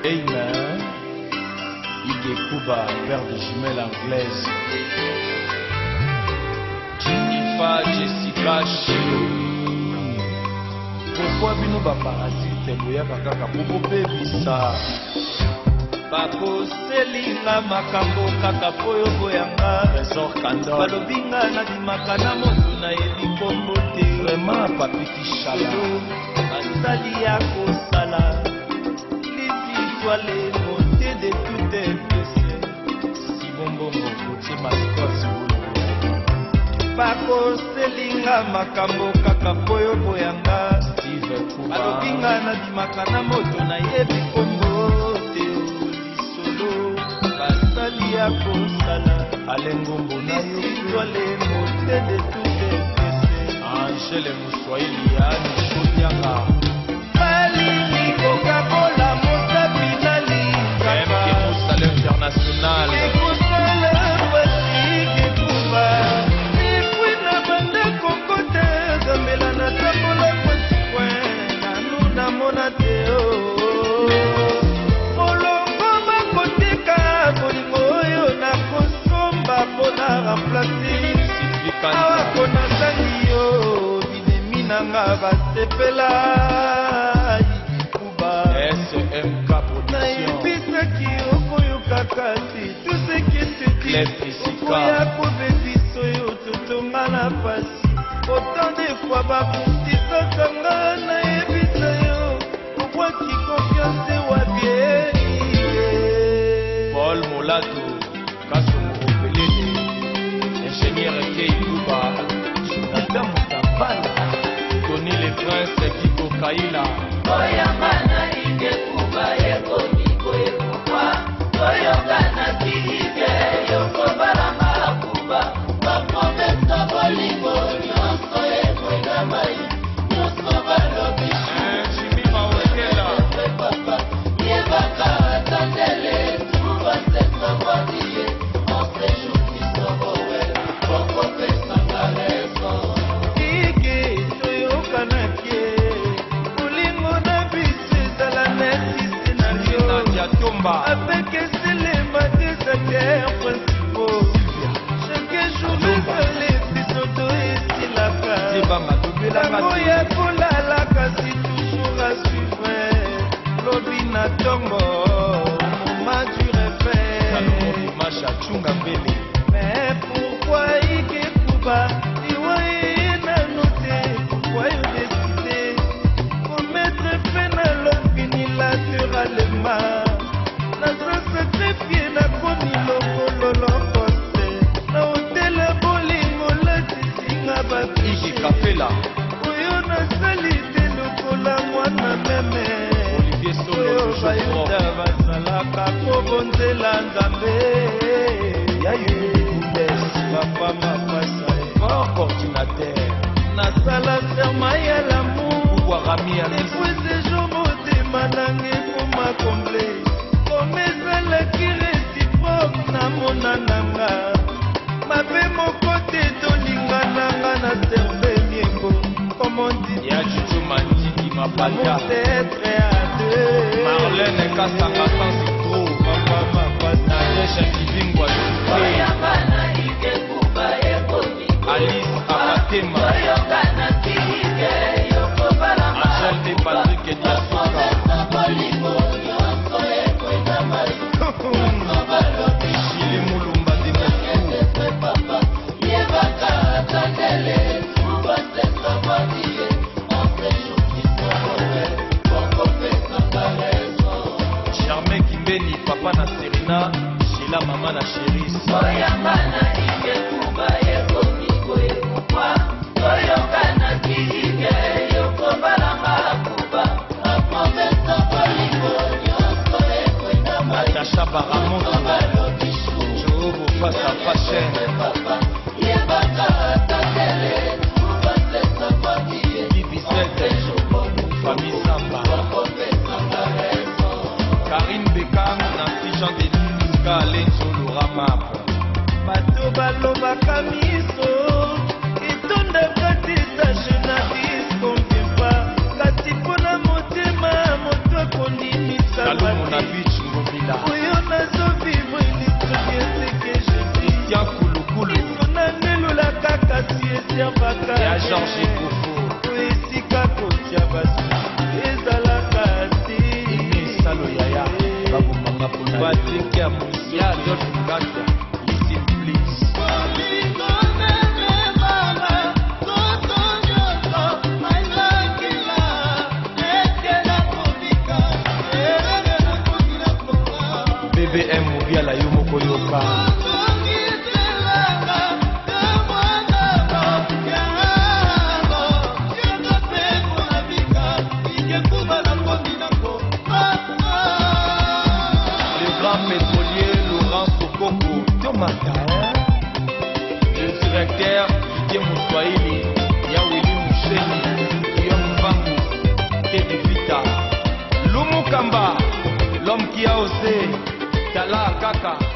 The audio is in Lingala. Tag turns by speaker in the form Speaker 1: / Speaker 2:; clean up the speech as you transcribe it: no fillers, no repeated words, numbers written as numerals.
Speaker 1: Amen. Ige Kuba, père de jumelles anglaises. Jennifer, Jessica, Chilo. Pourquoi bino ba parasite boya kaka popo bebisa? Bako selinga makambo kaka poyo boyanga. Resort Kandol. Balobinga na dimaka na moto na yebi kombo te. Vraiment papi Kishala. Basali ya kosala. Les montées de toutes les pièces. Si bonbon côté mascotte. Bako selinga makambo kaka poyo boyanga. Steve Kuba. Balobinga na dimaka na moto na yebi kombo te. Lisolo basali ya kosala. Alengombo na yo. Les montées de toutes les pièces. Angèle Moussoïli ya Nishodianga. Malini Coca-Cola. International. SMK
Speaker 2: Kasi, tout ce qui se dit, oya kobe biso yo totonga na pasi. Autant de fois bakutisa kanga na ebisa yo, okwaki confiance wabie.
Speaker 1: Paul Molato, Kaso Mokopelele, ingénieur Kei Kuba, Jonathan Mutambala, Tony le Prince Kiko Kaila.
Speaker 3: Oya mana ike Kuba eko niko eko kwa. Oyogana kike yoko barama Kuba. Wakomesa bolingo nyonso ekwega mai. Nyonso balobishu
Speaker 1: Jimmy Mawekela
Speaker 3: papa. Yebaka atandele Kuba sesa wadiye. Onse shuki sobowe wakopesa kareso.
Speaker 2: Ike toyokana kie bolingo na biso ezala neti scenario. Avec ces les acteurs principaux. Chaque jour les épisodes et la case. La moya kola la kasi toujours à suivre. Lobina tongo, moma du réveil. Mais pourquoi Ike Kuba? Iwaye na noté, pourquoi you décidé? Pour mettre fin à l'homme unilatéralement. Sacrifié na koni lokolo poste na hotel bolingo la tisinga babishi
Speaker 1: Kapela
Speaker 2: oyo na salite lokola mwana meme
Speaker 1: Olivier Solo
Speaker 2: oyo bayuda basalaka kobonzela nzambe papa mapasa
Speaker 1: Fort coordinateur
Speaker 2: nasala serma ya lamour
Speaker 1: Warami
Speaker 2: depuis ce jour motema nange koma comble ezalaki réciproque na monananga mabe moko te tolingananga na serve miengo komondisi
Speaker 1: ya Juju Mandiki Mapanda
Speaker 2: peut-être à deux
Speaker 1: Marlène Kasanga sans citro
Speaker 2: papa mapasa
Speaker 1: Nadège Kibingwa
Speaker 3: Oyogana ike Kuba eko niko.
Speaker 1: Alice Amatema
Speaker 3: Oyogana kike yoko barama.
Speaker 1: Angèle de Patrick Diasuka Chili Mulumba de Moscou Germain Kimbeni papa na Serena Sheila mama na Cherise
Speaker 3: Oyamana ike Kuba eko niko eko kwa. Oyogana kike yoko barama Kuba. Akomesa bolingo nyonso ekwenda mai.
Speaker 1: Natasha Baramoto Jobo face à Fashion
Speaker 3: Yebaka atandele Kuba sesa wadiye.
Speaker 1: Kibisete Famille Samba Karine Bekam Nancy Jean Denis Kalenzo Lorama
Speaker 2: bato balobaka miso etonda kati tashe na diskompepa kati mpona motema moto akondimisa eservaka
Speaker 1: ya Georges Koufou
Speaker 2: esika kotia basi ezalaka te
Speaker 1: misalo yaya babomanga mpona
Speaker 2: Patrick ya Moïse
Speaker 1: ya Adolphe Ngata listen please BBM Mobiala yo moko yoka pétrolier Laurent Sokoko Tomata le directeur Didier Mouswahili Yawili Moucheni Guillaume Mbangu Teddy Vita Lumukamba l'homme qui a osé Tala Kaka